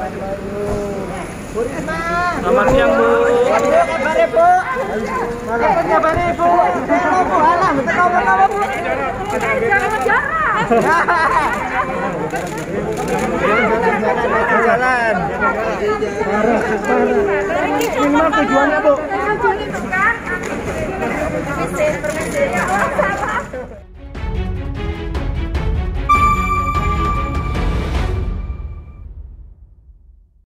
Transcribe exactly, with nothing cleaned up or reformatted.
Selamat siang, Bu. Kabar Bu. Kapan kabar Bu? Halo Bu, alah, betul apa Bu? Jangan jarak. Jalan. Jalan. Parah, parah. Minimal tujuannya Bu.